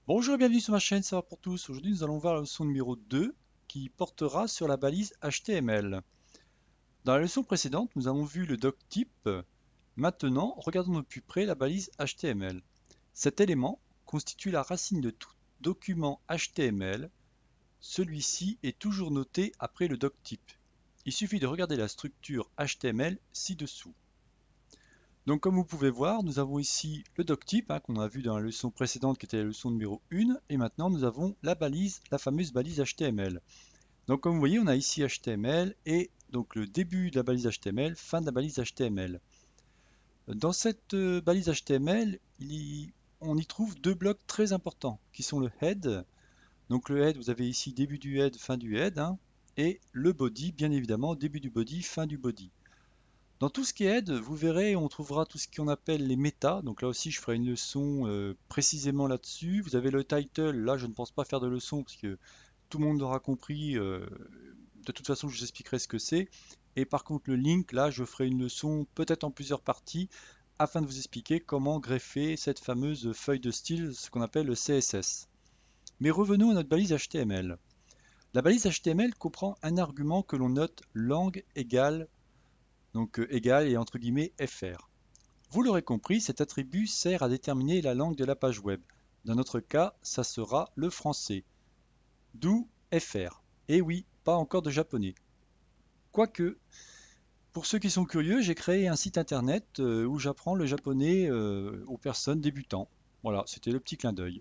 Bonjour et bienvenue sur ma chaîne Savoir pour tous. Aujourd'hui, nous allons voir la leçon numéro 2 qui portera sur la balise HTML. Dans la leçon précédente, nous avons vu le doctype. Maintenant, regardons de plus près la balise HTML. Cet élément constitue la racine de tout document HTML. Celui-ci est toujours noté après le doctype. Il suffit de regarder la structure HTML ci-dessous. Donc comme vous pouvez voir, nous avons ici le doctype qu'on a vu dans la leçon précédente qui était la leçon numéro 1 et maintenant nous avons la balise, la fameuse balise HTML. Donc comme vous voyez, on a ici HTML et donc le début de la balise HTML, fin de la balise HTML. Dans cette balise HTML, on y trouve deux blocs très importants qui sont le head. Donc le head, vous avez ici début du head, fin du head, et le body, bien évidemment, début du body, fin du body. Dans tout ce qui est aide, vous verrez, on trouvera tout ce qu'on appelle les méta. Donc là aussi, je ferai une leçon précisément là-dessus. Vous avez le title. Là, je ne pense pas faire de leçon parce que tout le monde l'aura compris. De toute façon, je vous expliquerai ce que c'est. Et par contre, le link, là, je ferai une leçon peut-être en plusieurs parties afin de vous expliquer comment greffer cette fameuse feuille de style, ce qu'on appelle le CSS. Mais revenons à notre balise HTML. La balise HTML comprend un argument que l'on note lang égale donc égal et entre guillemets fr. Vous l'aurez compris, cet attribut sert à déterminer la langue de la page web. Dans notre cas, ça sera le français. D'où fr. Et oui, pas encore de japonais. Quoique, pour ceux qui sont curieux, j'ai créé un site internet où j'apprends le japonais aux personnes débutantes. Voilà, c'était le petit clin d'œil.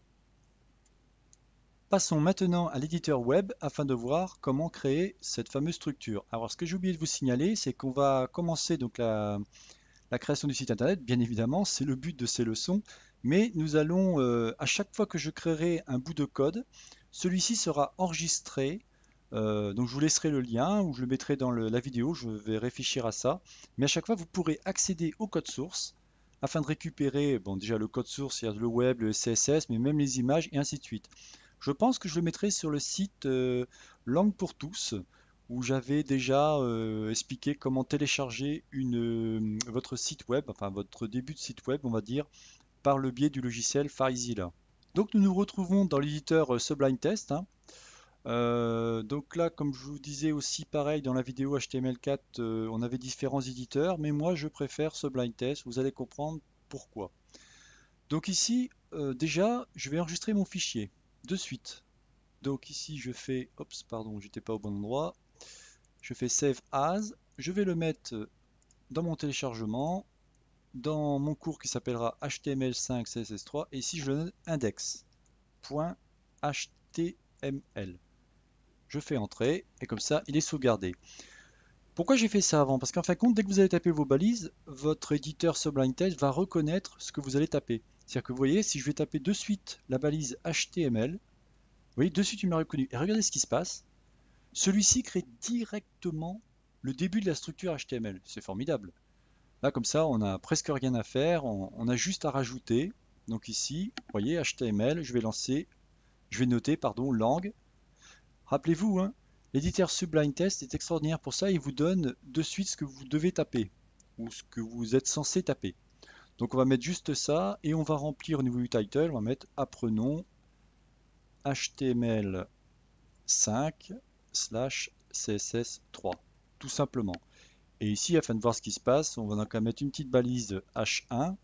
Passons maintenant à l'éditeur web afin de voir comment créer cette fameuse structure. Alors ce que j'ai oublié de vous signaler, c'est qu'on va commencer donc la création du site internet, bien évidemment, c'est le but de ces leçons, mais nous allons, à chaque fois que je créerai un bout de code, celui-ci sera enregistré, donc je vous laisserai le lien ou je le mettrai dans la vidéo, je vais réfléchir à ça, mais à chaque fois vous pourrez accéder au code source afin de récupérer, bon déjà le code source, c'est-à-dire le web, le CSS, mais même les images et ainsi de suite. Je pense que je le mettrai sur le site Langue pour tous, où j'avais déjà expliqué comment télécharger votre site web, enfin votre début de site web, on va dire, par le biais du logiciel FileZilla. Donc nous nous retrouvons dans l'éditeur Sublime Test. Donc là, comme je vous disais aussi, pareil, dans la vidéo HTML4, on avait différents éditeurs, mais moi je préfère Sublime Test, vous allez comprendre pourquoi. Donc ici, déjà, je vais enregistrer mon fichier de suite. Donc ici, je fais, oups, pardon, j'étais pas au bon endroit. Je fais Save As. Je vais le mettre dans mon téléchargement, dans mon cours qui s'appellera HTML5 CSS3. Et ici, je le donne index.html. Je fais entrer et comme ça, il est sauvegardé. Pourquoi j'ai fait ça avant? Parce qu'en fin de compte, dès que vous allez taper vos balises, votre éditeur Sublime Text va reconnaître ce que vous allez taper. C'est-à-dire que vous voyez, si je vais taper de suite la balise HTML, vous voyez, de suite, il m'a reconnu. Et regardez ce qui se passe. Celui-ci crée directement le début de la structure HTML. C'est formidable. Là, comme ça, on n'a presque rien à faire. On a juste à rajouter. Donc ici, vous voyez, HTML, je vais noter, pardon, lang. Rappelez-vous, l'éditeur Sublime Text est extraordinaire pour ça. Il vous donne de suite ce que vous devez taper ou ce que vous êtes censé taper. Donc on va mettre juste ça et on va remplir au niveau du title, on va mettre apprenons HTML5 slash CSS3, tout simplement. Et ici, afin de voir ce qui se passe, on va donc mettre une petite balise H1.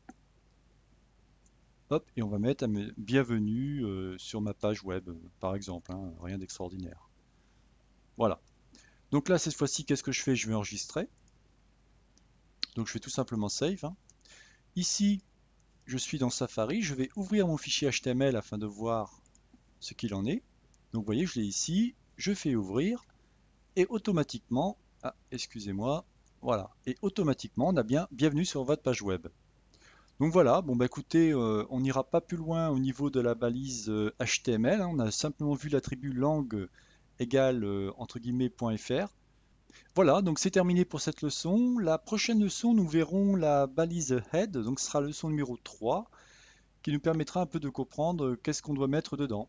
Hop, et on va mettre bienvenue sur ma page web, par exemple, rien d'extraordinaire. Voilà. Donc là, cette fois-ci, qu'est-ce que je fais? Je vais enregistrer. Donc je fais tout simplement save. Ici, je suis dans Safari. Je vais ouvrir mon fichier HTML afin de voir ce qu'il en est. Donc vous voyez, je l'ai ici. Je fais ouvrir. Et automatiquement, excusez-moi, voilà. Et automatiquement, on a bien bienvenue sur votre page web. Donc voilà, bon bah écoutez, on n'ira pas plus loin au niveau de la balise HTML, on a simplement vu l'attribut lang égale entre guillemets .fr. Voilà, donc c'est terminé pour cette leçon. La prochaine leçon, nous verrons la balise head, donc ce sera la leçon numéro 3, qui nous permettra un peu de comprendre qu'est-ce qu'on doit mettre dedans.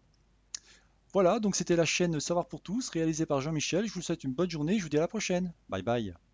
Voilà, donc c'était la chaîne Savoir pour tous, réalisée par Jean-Michel. Je vous souhaite une bonne journée, je vous dis à la prochaine. Bye bye.